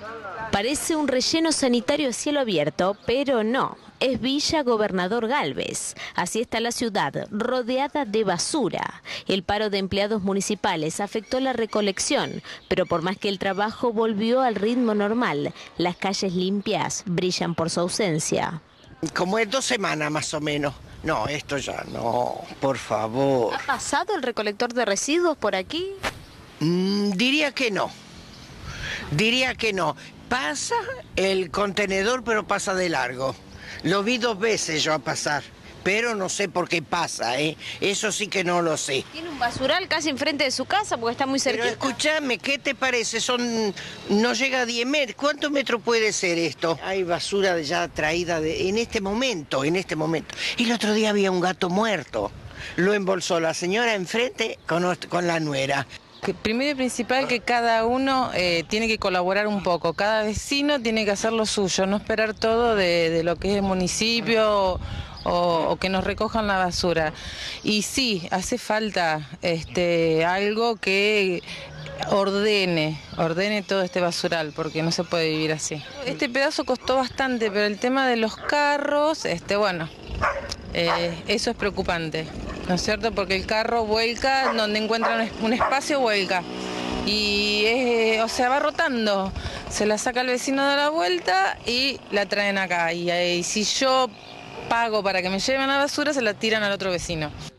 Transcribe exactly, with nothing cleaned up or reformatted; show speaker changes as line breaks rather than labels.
Parece un relleno sanitario a cielo abierto, pero no. Es Villa Gobernador Gálvez. Así está la ciudad, rodeada de basura. El paro de empleados municipales afectó la recolección, pero por más que el trabajo volvió al ritmo normal, las calles limpias brillan por su ausencia.
Como es dos semanas más o menos. No, esto ya no, por favor.
¿Ha pasado el recolector de residuos por aquí?
Mm, diría que no. Diría que no. Pasa el contenedor, pero pasa de largo. Lo vi dos veces yo a pasar, pero no sé por qué pasa, ¿eh? Eso sí que no lo sé.
Tiene un basural casi enfrente de su casa porque está muy cerquita.
Pero escúchame, ¿qué te parece? Son, no llega a diez metros. ¿Cuántos metros puede ser esto? Hay basura ya traída de, en este momento, en este momento. Y el otro día había un gato muerto. Lo embolsó la señora enfrente con, con la nuera.
Que primero y principal que cada uno eh, tiene que colaborar un poco, cada vecino tiene que hacer lo suyo, no esperar todo de, de lo que es el municipio o, o que nos recojan la basura. Y sí, hace falta este, algo que ordene, ordene todo este basural, porque no se puede vivir así. Este pedazo costó bastante, pero el tema de los carros, este, bueno, eh, eso es preocupante. ¿No es cierto? Porque el carro vuelca, donde encuentra un espacio vuelca. Y es, o sea, va rotando. Se la saca el vecino de la vuelta y la traen acá. Y, y si yo pago para que me lleven la basura, se la tiran al otro vecino.